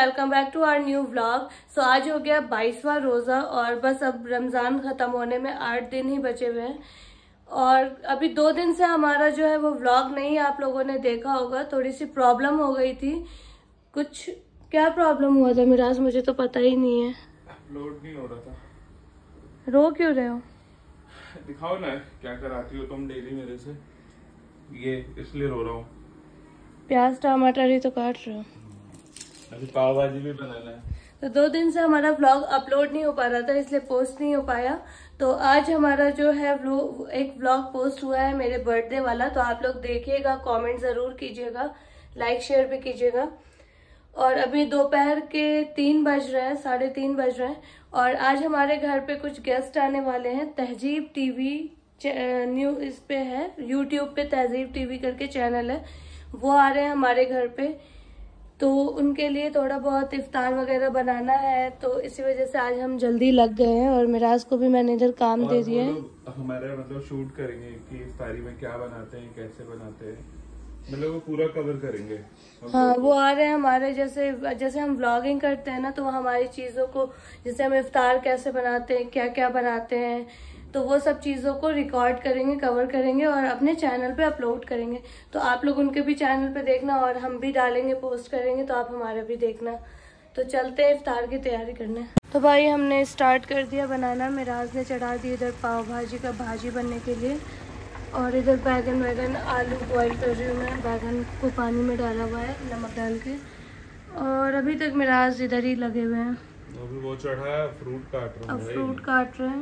Welcome back to our new vlog. So आज हो गया 22वां रोज़ा और बस अब रमज़ान ख़त्म होने में 8 दिन ही बचे हुए हैं। और अभी 2 दिन से हमारा जो है वो व्लॉग नहीं आप लोगों ने देखा होगा, थोड़ी सी प्रॉब्लम हो गई थी। कुछ क्या प्रॉब्लम हुआ था मिराज, मुझे तो पता ही नहीं है। अपलोड नहीं हो रहा था। रो क्यों रहे हो? दिखाओ ना क्या कराती हो तुम डेली मेरे से, ये इसलिए रो रहा हूँ। प्याज टमाटर ही तो काट रहे हो। अभी पाव भाजी भी बनाना है। तो 2 दिन से हमारा व्लॉग अपलोड नहीं हो पा रहा था, इसलिए पोस्ट नहीं हो पाया। तो आज हमारा जो है एक व्लॉग पोस्ट हुआ है मेरे बर्थडे वाला, तो आप लोग देखिएगा, कमेंट जरूर कीजिएगा, लाइक शेयर भी कीजिएगा। और अभी दोपहर के 3 बज रहे हैं, 3:30 बज रहे हैं। और आज हमारे घर पे कुछ गेस्ट आने वाले हैं। तहजीब टीवी न्यू इस पे है, यूट्यूब पे तहजीब टीवी करके चैनल है, वो आ रहे हैं हमारे घर पे। तो उनके लिए थोड़ा बहुत इफ्तार वगैरह बनाना है, तो इसी वजह से आज हम जल्दी लग गए हैं। और मिराज को भी मैंने इधर काम दे दिया है। हमारे मतलब शूट करेंगे कि इफ्तारी में क्या बनाते हैं, कैसे बनाते हैं, मतलब वो पूरा कवर करेंगे। हाँ, वो आ रहे हैं हमारे जैसे हम व्लॉगिंग करते हैं ना, तो वो हमारी चीज़ों को, जैसे हम इफ्तार कैसे बनाते हैं, क्या क्या बनाते हैं, तो वो सब चीज़ों को रिकॉर्ड करेंगे, कवर करेंगे और अपने चैनल पे अपलोड करेंगे। तो आप लोग उनके भी चैनल पे देखना और हम भी डालेंगे, पोस्ट करेंगे, तो आप हमारे भी देखना। तो चलते हैं इफ्तार की तैयारी करने। तो भाई हमने स्टार्ट कर दिया बनाना। मिराज ने चढ़ा दी इधर पाव भाजी का भाजी बनने के लिए, और इधर बैगन आलू बॉईल कर रही हूँ मैं। बैगन को पानी में डाला हुआ है नमक डाल के, और अभी तक मिराज इधर ही लगे हुए हैं। अभी वो चढ़ा है, फ्रूट काट रहा हूँ। अब फ्रूट काट रहे हैं।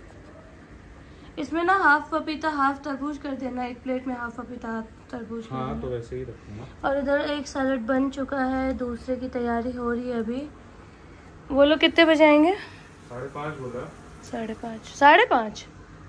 इसमें ना हाफ पपीता हाफ तरबूज कर देना, एक प्लेट में हाफ पपीता हाफ तरबूज। हाँ, तो वैसे ही रखूंगा। और इधर एक सैलेड बन चुका है, दूसरे की तैयारी हो रही है अभी। वो लोग कितने बजे आएंगे? 5:30 बोला। 5:30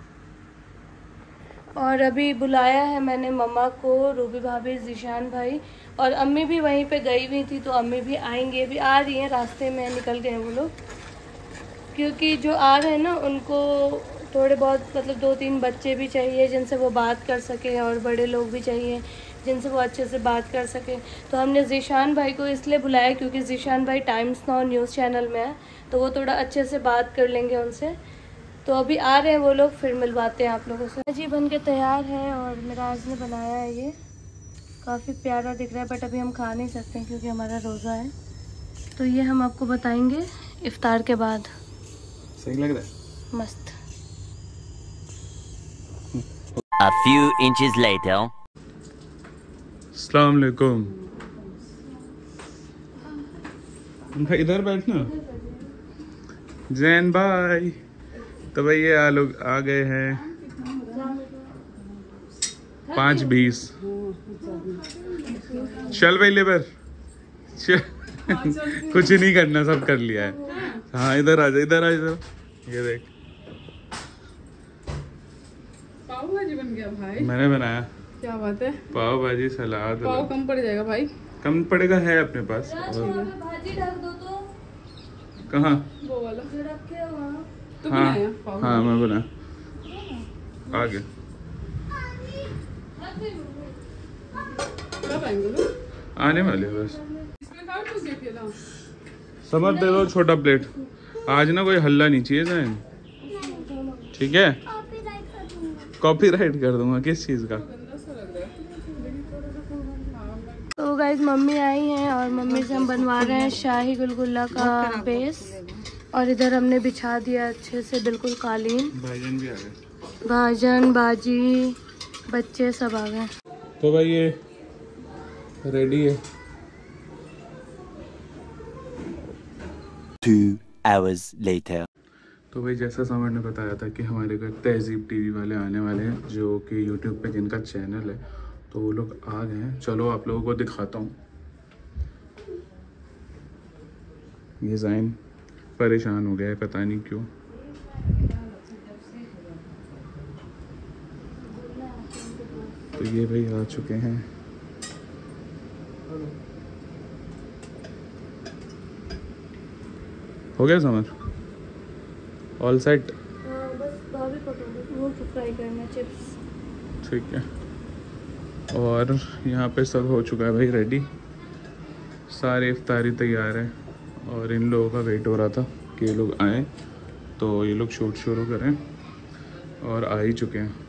और अभी बुलाया है मैंने मम्मा को, रूबी भाभी, जीशान भाई, और अम्मी भी वहीं पे गई हुई थी, तो अम्मी भी आएंगे, अभी आ रही हैं, रास्ते में निकल गए वो लोग। क्योंकि जो आ रहे हैं ना, उनको थोड़े बहुत मतलब 2-3 बच्चे भी चाहिए जिनसे वो बात कर सकें, और बड़े लोग भी चाहिए जिनसे वो अच्छे से बात कर सकें। तो हमने जीशान भाई को इसलिए बुलाया क्योंकि जीशान भाई टाइम्स नाउ न्यूज़ चैनल में है, तो वो थोड़ा अच्छे से बात कर लेंगे उनसे। तो अभी आ रहे हैं वो लोग, फिर मिलवाते हैं आप लोगों से। जी बन के तैयार है, और मिराज ने बनाया है, ये काफ़ी प्यारा दिख रहा है, बट अभी हम खा नहीं सकते हैं क्योंकि हमारा रोज़ा है। तो ये हम आपको बताएंगे इफ्तार के बाद। सही लग रहा है? मस्त। A few inches later. अस्सलाम वालेकुम। भाई इधर बैठना। जैन भाई। तो भाई ये लोग आ गए हैं 5:20। चल भाई लेबर, कुछ ही नहीं करना, सब कर लिया है। हाँ इधर आ जा, इधर आ जा। ये देख पाव भाजी बन गया भाई, मैंने बनाया। क्या बात है? पाव भाजी, सलाद। पाव कम पड़ जाएगा भाई। कम पड़ेगा, है अपने पास। भाजी ढक दो तो। कहाँ? वो वाला जो रखे हो वहाँ। तो हाँ बनाया पाव हाँ, मैं बना आगे। कब आएंगे लोग? आने वाले हैं बस। इसमें काट दो क्या अकेला? समझ दे दो, छोटा प्लेट। आज ना कोई हल्ला नहीं चाहिए जैन, ठीक है? कॉपीराइट कर दूंगा। किस चीज का? गंदा सा लग रहा है। तो गाइस मम्मी आई हैं, और मम्मी से हम बनवा रहे हैं शाही गुलगुल्ला का बेस। और इधर हमने बिछा दिया अच्छे से बिल्कुल कालीन। भाईजान भी आ गए। भाजन बाजी बच्चे सब आ गए। तो भाई ये रेडी है। 2 hours later. तो भाई जैसा समर ने बताया था कि हमारे घर तहजीब टीवी वाले आने वाले हैं, जो कि यूट्यूब पे जिनका चैनल है, तो वो लोग आ गए हैं। चलो आप लोगों को दिखाता हूँ। ये ज़ाइन परेशान हो गया है, पता नहीं क्यों। तो ये भाई आ चुके हैं। हो गया समर? All set? बस भाभी पकड़ो, वो फ्राई करना चिप्स। ठीक है। और यहाँ पे सब हो चुका है भाई रेडी, सारे इफ्तारी तैयार है। और इन लोगों का वेट हो रहा था कि ये लोग आए तो ये लोग शूट शुरू करें और आ ही चुके हैं।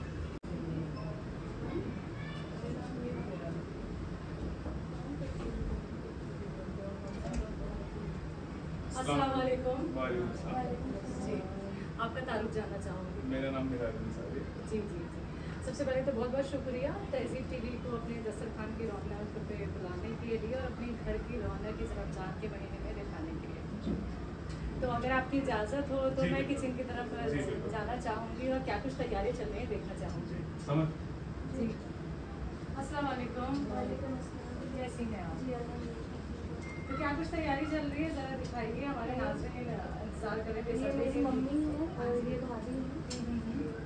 अस्सलाम वालेकुम। जी, आपका तारुफ जानना चाहूँगी। मेरा नाम मिराज अंसारी। जी जी जी, सबसे पहले तो बहुत बहुत शुक्रिया तहजीब टीवी को अपने दस्तरखान की रौनक पे बुलाने के लिए और अपने घर की रौनक इस रमज़ान के महीने में दिखाने के लिए। तो अगर आपकी इजाज़त हो तो मैं किचन की तरफ जाना चाहूँगी और क्या कुछ तैयारी चल रही है देखना चाहूँगी। जी, अस्सलाम वालेकुम। कैसी हैं आप? तो क्या कुछ तैयारी चल रही है, ज़रा दिखाइए, हमारे नाज़रीन इंतज़ार कर रहे थे। मेरी मम्मी है और ये भाभी है।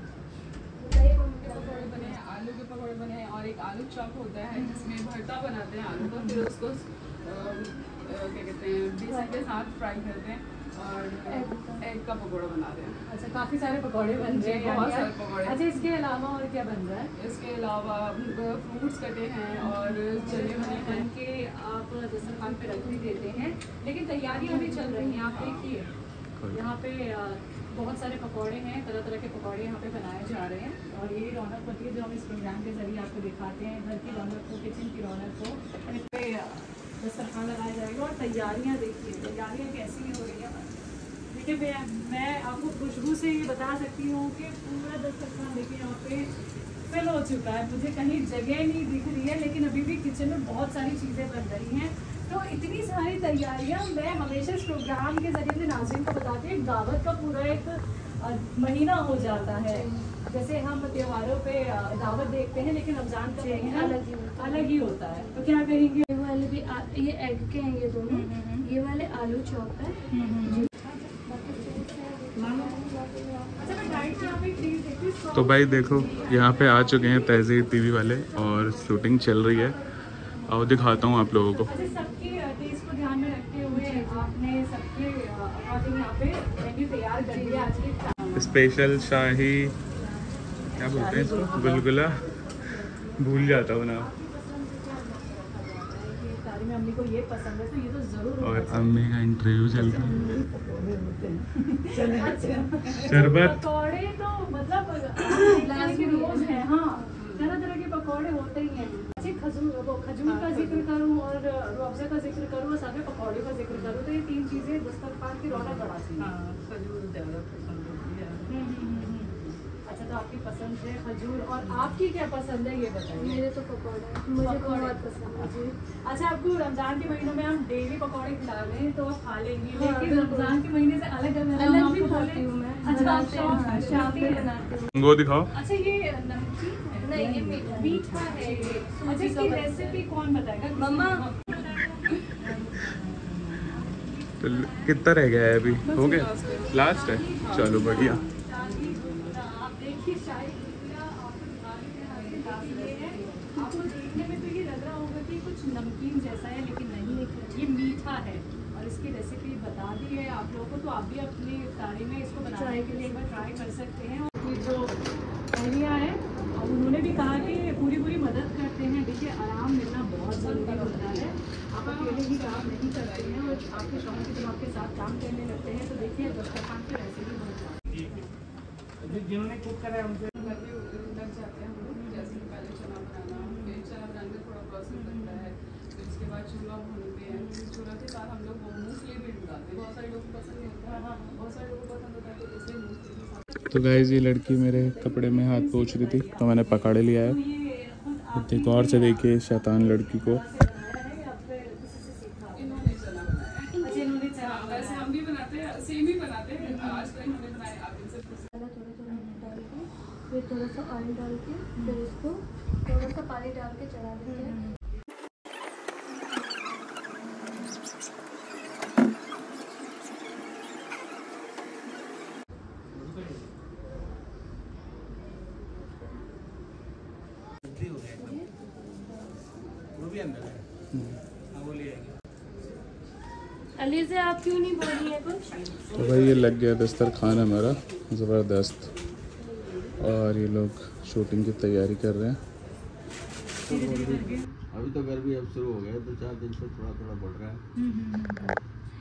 पकौड़े बने हैं, आलू के पकौड़े बने हैं और एक आलू चॉप होता है जिसमें भरता बनाते हैं आलू का, फिर उसको क्या कहते हैं बेसन के साथ फ्राई करते हैं और एग का पकौड़ा बनाते हैं। अच्छा, काफ़ी सारे पकौड़े बन रहे हैं। बहुत सारे पकौड़े। अच्छा, इसके अलावा और क्या बन रहा है? इसके अलावा फ्रूट्स कटे हैं और चने बने हैं। बन के आप दस्तरखान पे रख भी देते हैं, लेकिन तैयारियां भी चल रही हैं। आप देखिए यहाँ पे बहुत सारे पकौड़े हैं, तरह तरह के पकौड़े यहाँ पे बनाए जा रहे हैं और ये रौनक होती है जो हम इस प्रोग्राम के जरिए आपको दिखाते हैं, घर की रौनक को, किचन की रौनक को। इस पर दस्तरखान लगाया जाएगा और तैयारियाँ देखिए, तैयारियाँ कैसी हो रही हैं। देखिए मैं आपको खुशबू से ये बता सकती हूँ कि पूरा दस्तरखान देखिए यहाँ पे फिल हो चुका है। मुझे कहीं जगह नहीं दिख रही है, लेकिन अभी भी किचन में बहुत सारी चीज़ें बन रही हैं। तो इतनी सारी तैयारियां मैं हमेशा इस प्रोग्राम के जरिए अपने नाज़रीन को बताती हूँ। दावत का पूरा एक महीना हो जाता है। जैसे हम त्योहारों पे दावत देखते हैं, लेकिन रमज़ान का महीना अलग ही होता है। तो क्या करेंगे? ये वाले भी ये एग के हैं, ये दोनों। ये वाले आलू चॉप है जी। तो भाई देखो यहाँ पे आ चुके हैं तहजीब टीवी वाले और शूटिंग चल रही है। आओ दिखाता हूँ आप लोगों को। सबके टेस्ट को ध्यान में रखते हुए आपने सबके अकॉर्डिंग यहाँ पे मेन्यू तैयार कर दिया। आज की स्पेशल शाही क्या बोलते हैं इसको, गुलगुला, भूल जाता हूँ ना। में अम्मी को ये पसंद है तो ये तो जरूर। और अम्मी का इंटरव्यू चल रहा है। शरबत पकौड़े तो मतलब रोज है। हाँ, तरह तरह के पकौड़े होते ही हैं। खजूर का जिक्र करूँ और रुअफ़ज़ा का जिक्र करूँ और साथ में पकौड़े का जिक्र करूँ तो ये तीन चीज़ें दस्तरखान की रौनक बढ़ाती हैं। खजूर ज़्यादा पसंद होती है। अच्छा, तो आपकी पसंद है खजूर, और आपकी क्या पसंद है ये बताइए। मेरे तो पकौड़े मुझे बहुत पसंद है जी। अच्छा, आपको रमज़ान के महीनों में हम डेली पकौड़े खिला रहे हैं तो आप खा लेंगी, लेकिन रमज़ान के महीने से अलग भी खाती हूँ मैं। अच्छा, शाम में बनाती हूँ। वो दिखाओ। अच्छा, ये नमकीन है? नहीं, ये मीठा मीठा है ये। अच्छा, इसकी रेसिपी कौन बताएगा? मम्मा। तो कितना रह गया है अभी? हो गया, लास्ट है। चलो बढ़िया। आप देखिए शाही गुजिया आपको देखने में तो ये लग रहा होगा कि कुछ नमकीन जैसा है, लेकिन नहीं, ये मीठा है और इसकी रेसिपी बता दी है आप लोगों को। तो आप भी अपनी इफ्तारी में इसको बनाने के लिए एक बार ट्राई कर सकते हैं। और जो अहलियाँ हैं उन्होंने भी कहा कि पूरी मदद करते हैं। देखिए, आराम मिलना बहुत ज़रूरी होता है। आप अकेले ही काम नहीं करते हैं और आपके शौक से जब आपके साथ काम करने लगते हैं तो देखिए दस्तरखान की रेसिपी बहुत जिन्होंने कुक करा है उनसे लग जाते हैं हम लोग। जैसे कि पहले चना बनाना, फिर चना बनाने में थोड़ा प्रोसेस लगता है, फिर उसके बाद चूल्हा भूनते हैं, चूल्हा के साथ हम लोग वो मूंगफली भी डालते हैं। बहुत सारे लोगों को पसंद नहीं होता है। हाँ, बहुत सारे लोगों को पसंद होता है, तो इसलिए मूंगफली के साथ। तो गाइस ये लड़की मेरे कपड़े में हाथ पोंछ रही थी तो मैंने पकड़ लिया है। इतने गौर से देखिए शैतान लड़की को। वैसे हम भी बनाते हैं, सेम ही बनाते हैं। आज तक हमने बनाए, आप इनसे थोड़ा डाल के, फिर थोड़ा सा ऑयल डाल के, फिर इसको थोड़ा सा पानी डाल के चढ़ा देते हैं। अली से आप क्यों नहीं बोली है कुछ? तो भाई ये लग गया दस्तरखान हमारा ज़बरदस्त, और ये लोग शूटिंग की तैयारी कर रहे हैं। अभी तो गर्मी अब शुरू हो गया, 2-4 दिन से थोड़ा बढ़ रहा है।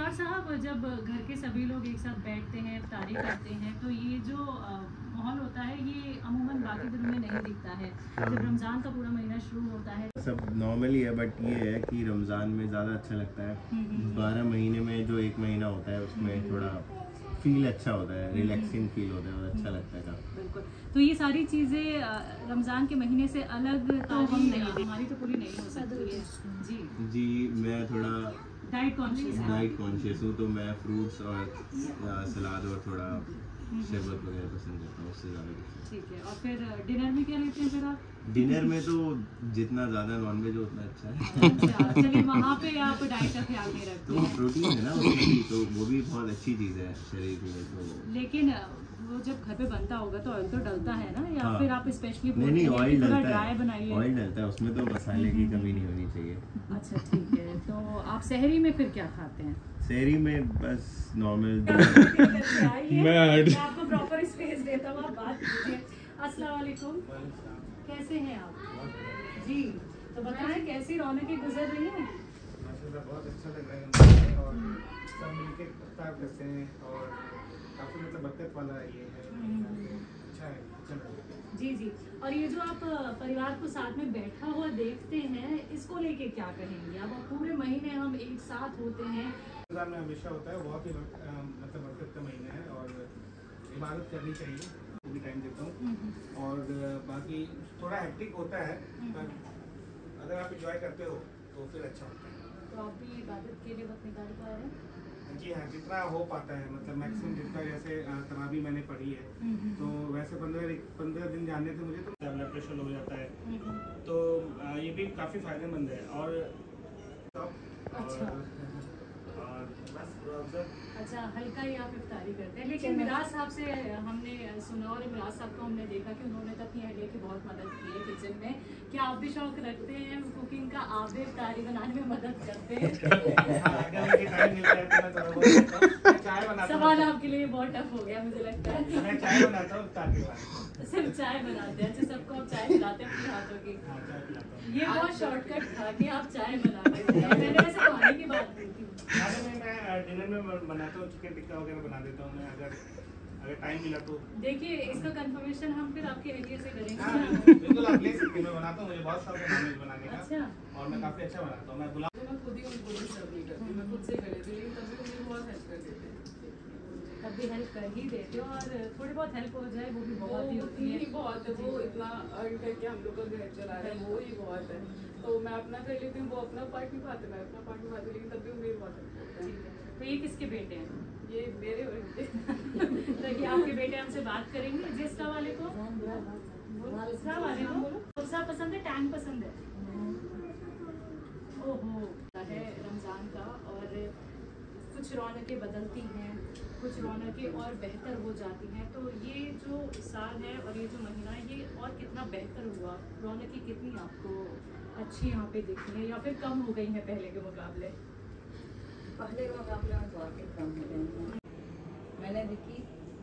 सरकार साहब, जब घर के सभी लोग एक साथ बैठते हैं, इफ्तारी करते हैं, तो ये जो माहौल होता है ये अमूमन बाकी दिनों में नहीं दिखता है। जब रमज़ान का पूरा महीना शुरू होता है सब नॉर्मली है, बट ये है कि रमज़ान में ज़्यादा अच्छा लगता है। 12 महीने में जो एक महीना होता है उसमें थोड़ा फील अच्छा होता है, रिलैक्सिंग फील होता है और अच्छा लगता है काफ़ी। बिल्कुल। तो ये सारी चीज़ें रमज़ान के महीने से अलग तो हमारी तो पूरी नहीं हो सकती है। जी मैं थोड़ा डाइट कॉन्शियस हूँ, तो मैं फ्रूट्स और सलाद और थोड़ा शरबत वगैरह पसंद करता हूँ, उससे ज़्यादा कुछ। ठीक है। और फिर डिनर में क्या लेते हैं फिर आप? डिनर में तो जितना ज़्यादा नॉनवेज हो उतना अच्छा है। अच्छा, चलिए वहाँ पे आप डाइट का ख्याल नहीं रखते तो वो प्रोटीन है ना उसमें भी, तो वो भी बहुत अच्छी चीज़ है शरीर के लिए। तो लेकिन वो जब घर पे बनता होगा तो ऑयल तो डलता है ना, या हाँ। फिर आप स्पेशली नहीं ऑयल डलता ड्राई है, बनाइए? ऑयल डलता है उसमें, तो मसाले की कमी नहीं होनी चाहिए। अच्छा ठीक है। तो आप सहरी में फिर क्या खाते हैं? शहरी में बस नॉर्मल मैं आपको प्रॉपर स्पेस देता हूँ, आप बात कीजिए। अस्सलाम वालेकुम, कैसे हैं आप? जी तो बताएं कैसी रौनकें गुजर रही हैं? बहुत अच्छा लग रहा है और सब मिलके इफ्तार करते हैं और काफ़ी मतलब बरकत वाला ये है, अच्छा है, अच्छा लग रहा है। जी जी। और ये जो आप परिवार को साथ में बैठा हुआ देखते हैं, इसको लेके क्या कहेंगे? अब पूरे महीने हम एक साथ होते हैं, रमज़ान में हमेशा होता है, बहुत ही मतलब बरकत का महीना है और इबादत करनी चाहिए, वो भी टाइम देता हूँ। और बाकी थोड़ा हेक्टिक होता है, पर अगर आप इंजॉय करते हो तो फिर अच्छा होता है। तो आप भी इबादत के लिए वक्त निकाल पा रहे हैं? जी हाँ, जितना हो पाता है, मतलब मैक्सिमम जितना, जैसे तरावी मैंने पढ़ी है तो वैसे 15 दिन जाने थे मुझे, तो ब्लड प्रेशर हो जाता है, तो ये भी काफ़ी फायदेमंद है। और अच्छा। अच्छा, हल्का ही आप इफ्तारी करते हैं। लेकिन मिराज साहब से हमने सुना और मिराज साहब को हमने देखा कि उन्होंने तो अपनी अहलिया की बहुत मदद की है किचन में। क्या आप भी शौक रखते हैं कुकिंग का? आप भी इफ्तारी बनाने में मदद करते हैं? सवाल आपके लिए बहुत टफ हो गया मुझे लगता है। मैं चाय बनाता हूँ इफ्तार के बाद। सिर्फ चाय बनाते हैं? अच्छा, सबको आप चाय पिलाते हैं अपने हाथों की? ये बहुत शॉर्टकट था कि आप चाय बनाते हैं। मैंने वैसे खाने की बात की थी। मैं डिनर में बनाता हूँ, चिकन टिक्का वगैरह बना देता हूँ मैं, अगर टाइम मिला तो। देखिए, इसका कंफर्मेशन हम फिर आपके एरिया से करेंगे। बिल्कुल, आप ले सकते हैं, मैं बनाता हूँ, मुझे बहुत शौक है नॉनवेज बनाने का। अच्छा। और मैं काफ़ी अच्छा बनाता हूँ। मैं खुद ही उनको भी सर्व नहीं करती, मैं खुद से कर लेती हूँ, लेकिन तभी मुझे बहुत हेल्प कर देते हैं। तब भी हेल्प कर ही देते हो, और थोड़ी बहुत हेल्प हो जाए वो भी बहुत ही होती है। बहुत है, वो इतना अर्न करके हम लोग का घर चला रहे हैं, वो ही बहुत है। तो मैं अपना कर लेती हूँ, वो अपना पार्ट निभाते, मैं अपना पार्ट निभाती, लेकिन तब भी मेरी बहुत हेल्प होता है। तो ये किसके बेटे हैं? ये मेरे बेटे। तो ये आपके बेटे हमसे बात करेंगे। जिस वाले को गुस्सा पसंद है, टैंग पसंद है? ओहो, है रमज़ान का, और कुछ रौनकें बदलती हैं, कुछ रौनकें और बेहतर हो जाती हैं। तो ये जो साल है और ये जो महीना है, ये और कितना बेहतर हुआ? रौनकें कितनी आपको अच्छी यहाँ पे दिखी है, या फिर कम हो गई हैं पहले के मुकाबले? पहले के मुकाबले में बहुत कम हो गई हैं। मैंने देखी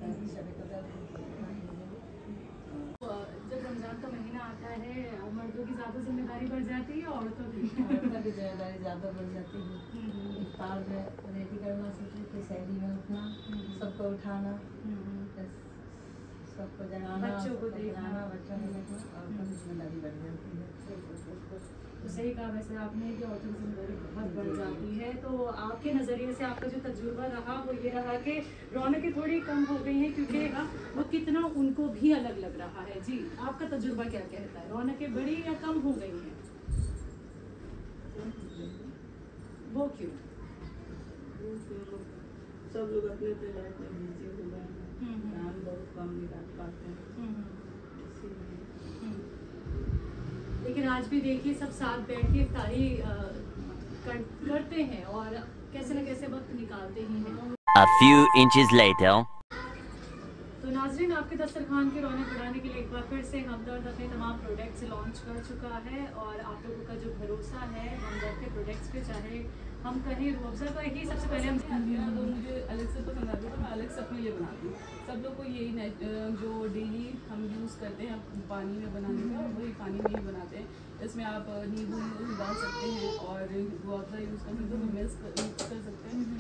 जब रमज़ान का महीना आता है, मर्दों की ज़्यादा जिम्मेदारी बढ़ जाती है, औरतों की जिम्मेदारी ज़्यादा बढ़ जाती है। इफ्तार में रेडी करना, सहरी में उठना, सबको उठाना, सबको जगाना, बच्चों को देखना, बच्चों को देखना, और जिम्मेदारी बढ़ जाती है। तो सही कहा वैसे आपने कि औरतों की जिम्मेदारी बहुत बढ़ जाती है। तो आपके नज़रिए से आपका जो तजुर्बा रहा वो ये रहा कि रौनकें थोड़ी कम हो गई हैं, क्योंकि वो कितना उनको भी अलग लग रहा है। जी, आपका तजुर्बा क्या कहता है? रौनकें बढ़ी या कम हो गई हैं? वो क्यों? सब लोग अपने अपने लाइफ में बिजी हो गए हैं, काम बहुत कम निकाल पाते हैं। लेकिन आज भी देखिए सब साथ बैठ के इफ्तारी करते हैं और कैसे न कैसे वक्त निकालते ही हैं। A few inches later. तो नाज़रीन, आपके दस्तरखान की रौनक बढ़ाने के लिए एक बार फिर से हमदर्द अपने तमाम प्रोडक्ट्स लॉन्च कर चुका है, और आप लोगों का जो भरोसा है हमदर्द के प्रोडक्ट्स पे, चाहे हम कहें रूह अफ़ज़ा का ही सबसे पहले हम तो मुझे अलग से पसंद आती है, तो मैं अलग से अपने लिए बनाती हूँ। सब लोग को यही जो डेली हम यूज़ करते हैं पानी में बनाने का, वही पानी में ही बनाते हैं। इसमें आप नींबू डाल सकते हैं और रूह अफ़ज़ा यूज़ कर सकते हो, मिक्स कर सकते हैं, और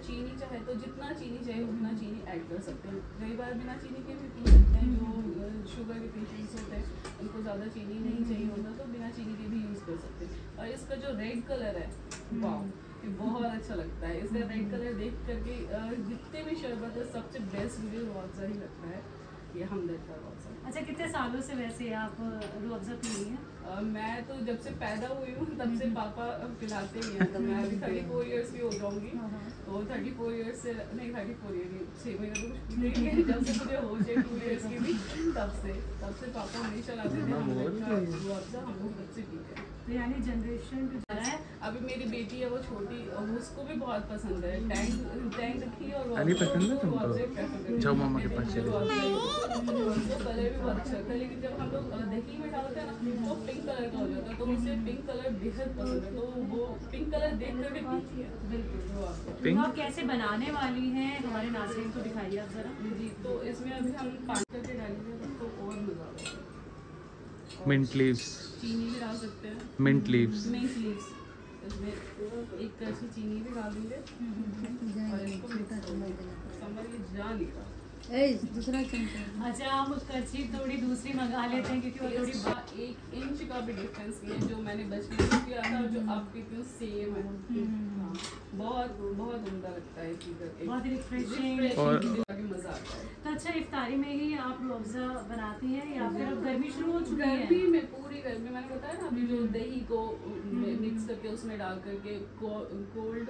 चीनी चाहे तो जितना चीनी चाहिए उतना चीनी ऐड कर सकते हैं। कई बार बिना चीनी के भी पी सकते हैं, जो शुगर के पेशेंट्स होते हैं उनको ज़्यादा चीनी नहीं चाहिए होता तो बिना चीनी के भी यूज़ कर सकते हैं। और इसका जो रेड कलर है, वाह, ये बहुत अच्छा लगता है। इसका रेड कलर देख करके जितने भी शरबत है सबसे बेस्ट मुझे रूह अफ़ज़ा ही लगता है, ये हमदर्द का रूह अफ़ज़ा। अच्छा, कितने सालों से वैसे आप रूह अफ़ज़ा पी रही हैं? मैं तो जब से पैदा हुई हूँ तब से पापा पिलाते ही हैं। तो मैं अभी 34 इयर्स की हो जाऊँगी, तो 34 इयर्स से नहीं 34 ईयर नहीं 6 महीने तो कुछ पीते ही, जब से मुझे हो जाए 2 इयर्स की भी तब से पापा हमेशा लाते थे रूह अफ़ज़ा, हम लोग तब से पीते हैं। तो यानी जनरेशन जो जा रहा है। अभी मेरी बेटी है वो छोटी, उसको भी बहुत पसंद है टैंक रखी और अली पसंद है तुमको? जाओ मामा के पास चले। कलर भी बहुत अच्छा लगता है, लेकिन जब हम लोग दही में डालते हैं ना वो पिंक कलर का हो जाता है, तो मुझे पिंक कलर बेहद पसंद है, तो वो पिंक कलर देख कर भी पीती है। बिल्कुल। तो आप कैसे बनाने वाली हैं हमारे नाज़रीन को दिखाइए आप जरा। जी, तो इसमें अभी हम पानी करके डालेंगे तो और मज़ा आएगा। मिंट लीव्स, चीनी भी डाल सकते हैं, मिंट लीव्स, इसमें एक कैसी चीनी भी डाल देंगे और इसको समझ जा नहीं रहा। दूसरा चमचा। अच्छा, हम करछी थोड़ी दूसरी मंगा लेते हैं क्योंकि वो थोड़ी 1 इंच का भी डिफरेंस नहीं है, जो मैंने बचपन में किया था और जो आप पीती हूँ सेम है। हाँ, बहुत बहुत उम्दा लगता है चीज़, बहुत रिफ्रेशिंग और मज़ा आता है। तो अच्छा, इफ्तारी में ही आप रूह अफ़ज़ा बनाती हैं या फिर अब गर्मी शुरू हो चुकी है? गर्मी में, पूरी गर्मी, मैंने बताया ना अभी, जो दही को मिक्स करके उसमें डाल करके cold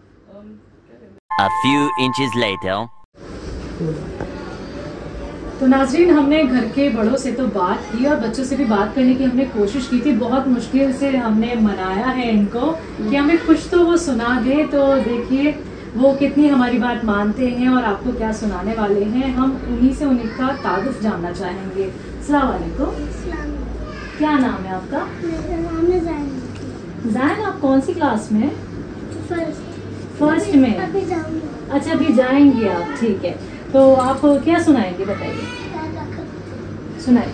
A few inches later. तो नाज़रीन, हमने घर के बड़ों से तो बात की और बच्चों से भी बात करने की हमने कोशिश की थी। बहुत मुश्किल से हमने मनाया है इनको कि हमें कुछ तो वो सुना दे। तो देखिए वो कितनी हमारी बात मानते हैं और आपको क्या सुनाने वाले हैं। हम उन्हीं से उनका तारुफ जानना चाहेंगे। अस्सलाम वालेकुम। क्या नाम है आपका? मेरा नाम है ज़ैन। ज़ैन, आप कौन सी क्लास में? फर्स्ट में। अभी जाऊंगी। अच्छा, अभी जाएंगी आप, ठीक है। तो आप क्या सुनाएंगे, बताइए, सुनाइए।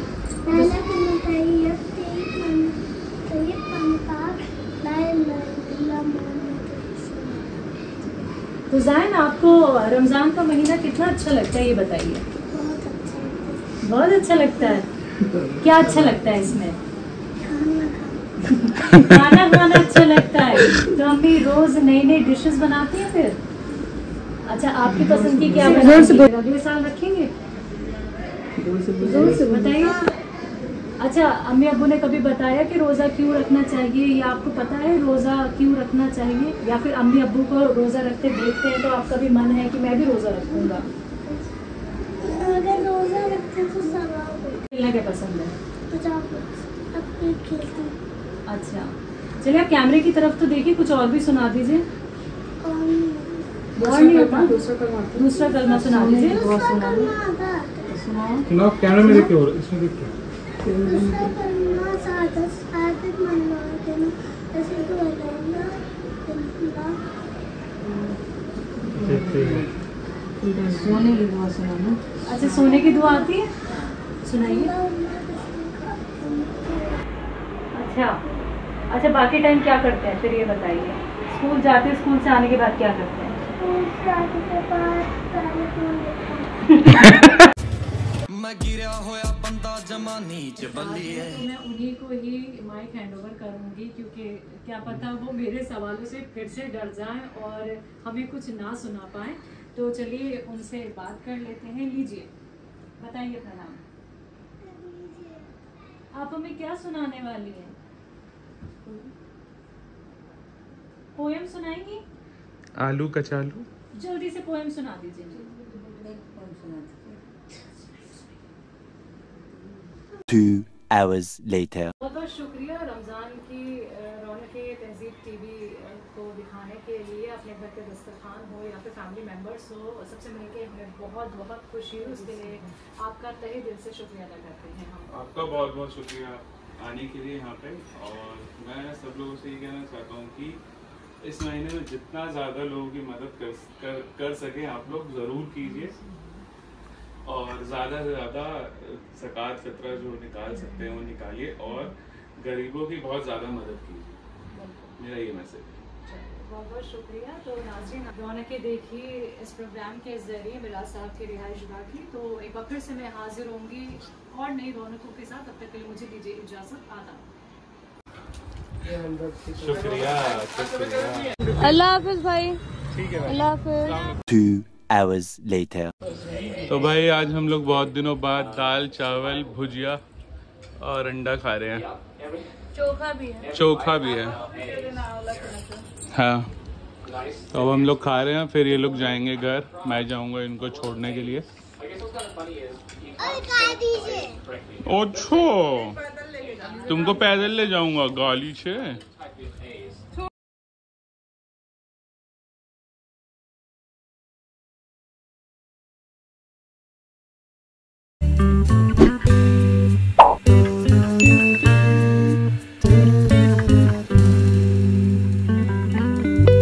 तो ज़ैन, आपको रमज़ान का महीना कितना अच्छा लगता है ये बताइए। बहुत अच्छा लगता है। क्या अच्छा लगता है इसमें? खाना खाना अच्छा लगता है। तो अम्मी रोज नई नई डिशेस बनाती हैं फिर? अच्छा, आपकी पसंद की क्या बनाएंगे? अगले साल रखेंगे? बताइए। अच्छा, अम्मी अब्बू ने कभी बताया कि रोज़ा क्यों रखना चाहिए, या आपको पता है रोज़ा क्यों रखना चाहिए, या फिर अम्मी अब्बू को रोज़ा रखते देखते हैं तो आपका भी मन है कि मैं भी रोज़ा रखूँगा? अगर रोज़ा रखते तो सवाब खेलना क्या पसंद है? अच्छा, चलिए आप कैमरे की तरफ तो देखिए, कुछ और भी सुना दीजिए। और नहीं होता? दूसरा कलमा सुना दीजिए। सुनाओ, कैमरे में देखिए, और इसमें देखिए। सोने की दुआ सुनाना। अच्छा, सोने की दुआ आती है, सुनाइए। अच्छा, बाकी टाइम क्या करते हैं फिर ये बताइए? स्कूल जाते हैं, स्कूल से आने के बाद क्या करते हैं? मैं गिरा होया बंदा जमा नीच बल्ली है। तो मैं उन्हीं को ही माइक हैंड ओवर करूंगी, क्योंकि क्या पता वो मेरे सवालों से फिर से डर जाएं और हमें कुछ ना सुना पाएं। तो चलिए उनसे बात कर लेते हैं। लीजिए, बताइए अपना नाम। आप हमें क्या सुनाने वाली हैं? पोएम सुनाएंगी? आलू कचालू। जल्दी से पोएम सुना दीजिए। 2 hours later. बहुत बहुत शुक्रिया रमज़ान की रौनक तहजीब टीवी को दिखाने के लिए। अपने घर के दस्तरखान हो या फिर फैमिली मेम्बर्स हो, सबसे मिलके हमें बहुत बहुत खुशी हुई। उसके लिए आपका तहे दिल से शुक्रिया अदा करते हैं हम। आपका बहुत बहुत शुक्रिया आने के लिए यहाँ पे। और मैं सब लोगों से ये कहना चाहता हूँ कि इस महीने में जितना ज़्यादा लोगों की मदद कर सकें आप लोग ज़रूर कीजिए, और ज़्यादा से ज़्यादा ज़कात फित्रा जो निकाल सकते हैं वो निकालिए, और गरीबों की बहुत ज़्यादा मदद कीजिए। मेरा ये मैसेज है। बहुत बहुत शुक्रिया। तो नाज़रीन, रौनकें देखी इस प्रोग्राम के ज़रिए मिराज साहब की रिहाइशगाह की। तो एक बार फिर से मैं हाजिर होंगी और नई रौनकों के साथ। तब तक के लिए मुझे दीजिए इजाज़त। आदाब। शुक्रिया शुक्रिया। अल्लाह हाफिज भाई। ठीक है, अल्लाह हाफिज। 2 hours later. तो भाई आज हम लोग बहुत दिनों बाद दाल चावल भुजिया और अंडा खा रहे हैं। चोखा भी है। चोखा भी है, हाँ। तो अब हम लोग खा रहे हैं, फिर ये लोग जाएंगे घर। मैं जाऊंगा इनको छोड़ने के लिए। अच्छा, तुमको पैदल ले जाऊंगा गाली से।